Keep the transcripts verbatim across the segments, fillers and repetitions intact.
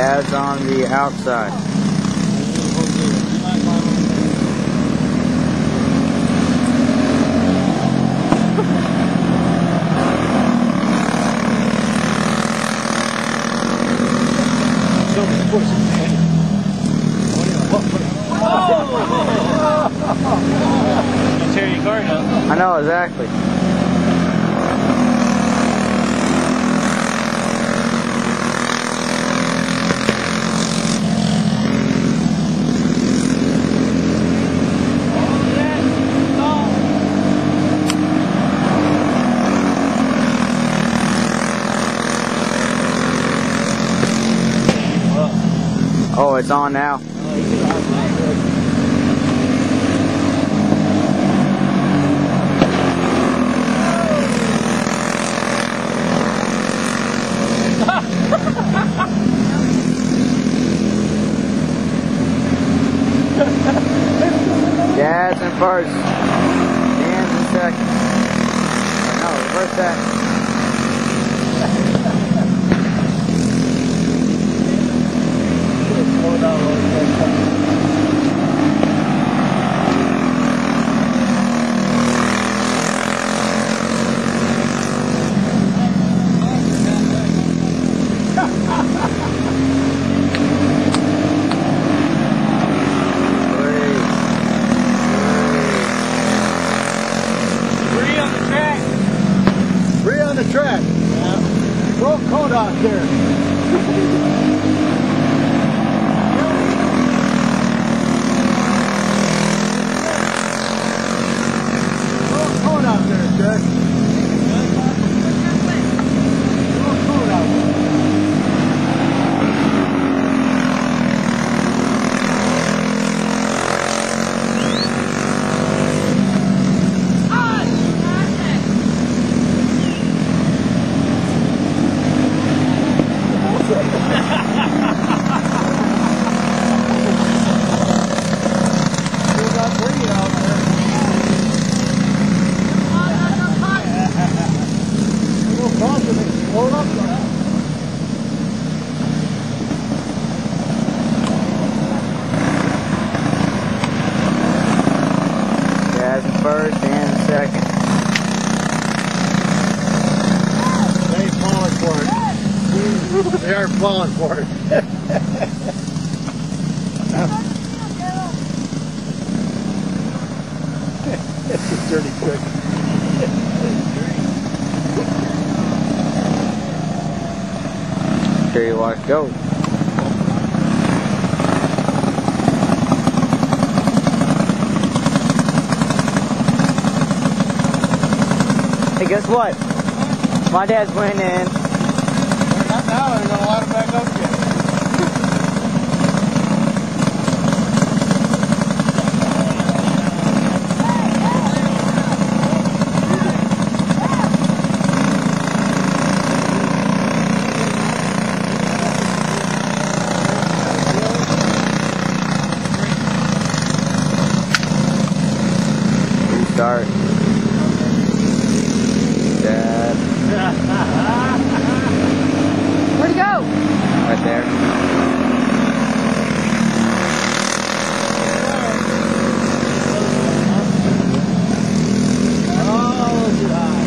Dad's on the outside. Tear your car up. I know exactly. Oh, it's on now. Dad's in first. Dan's in second. No, reverse that. Track. Yeah. Throw a coat out there. Throw a coat out there, Jack. Throw a coat out there. Dad's in first and second. They ain't falling for it. They aren't falling for it. It's a dirty trick. Here you watch go. Hey, guess what? My dad's winning. Not now, they're going to let him back up again. Restart. Dad. Where'd he go? Right there. Oh, too high.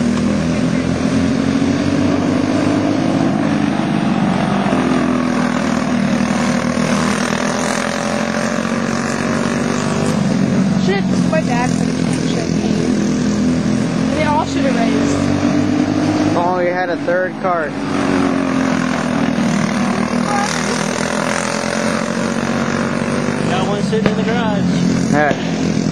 Shit, this is my dad for the champagne. They all should have raised. If only we had a third cart. Got one sitting in the garage. Yeah.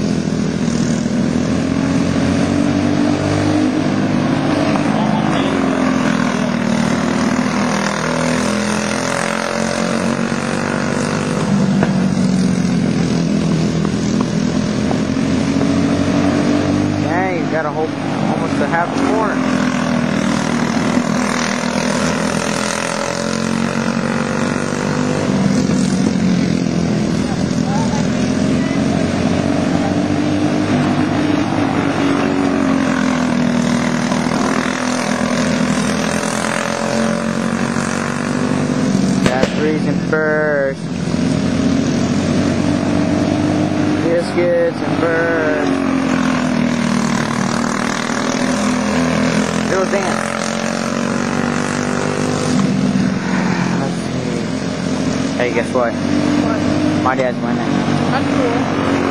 Dang, you got a whole, almost a half a corner. biscuits and birds. There was Dan. Let's see. Hey, guess what? What? My dad's winning. That's cool.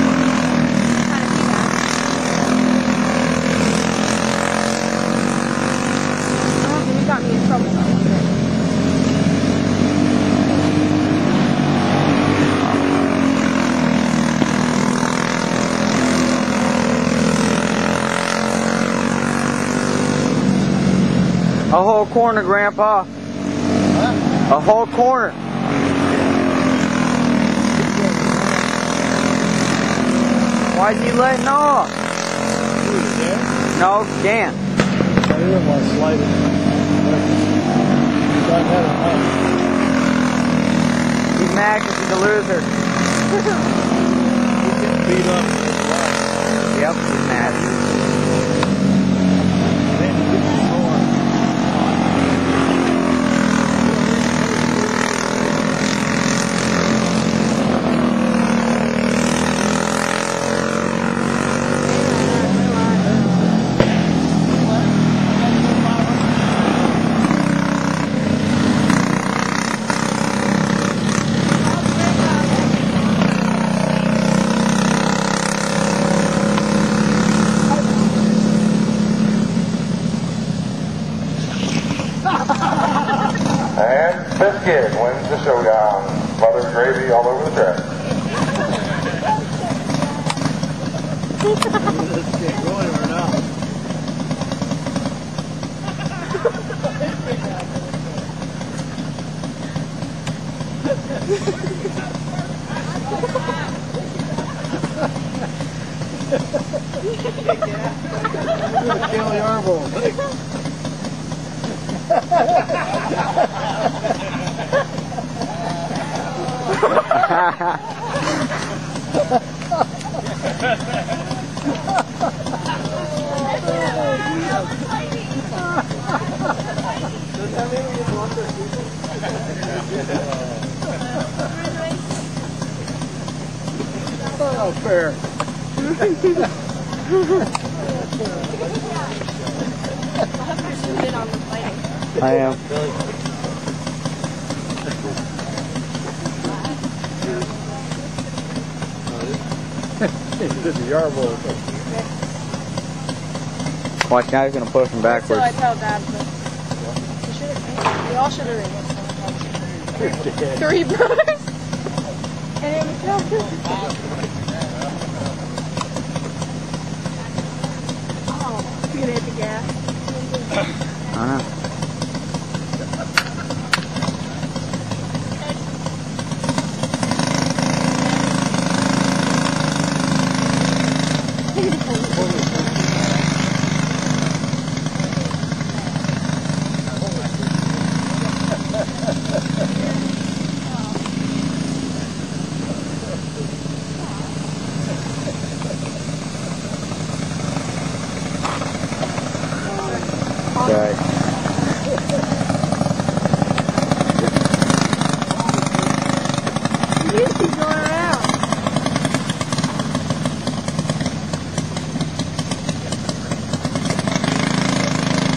You got me in trouble that one day. A whole corner, Grandpa. Huh? A whole corner. Why's he letting off? No, Dan. I didn't want to slide it. He's mad because he's a loser. He's getting beat up. Yep, he's mad. Man, you get me more. And Biscuit wins the showdown. Mother's gravy all over the track. Let's get going or not. I'm gonna kill Yarbo. Oh, fair. I am. This is Yarbo. Watch, now he's going to push him That's what I backwards. tell Dad, but we should have, we all should have raced. Three brothers. And it was oh, you gonna hit the gas. I know. Right. You used to keep going around.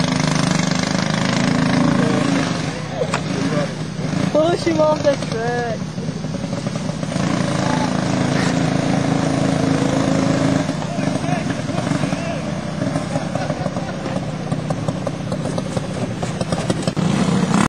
Push him off the track.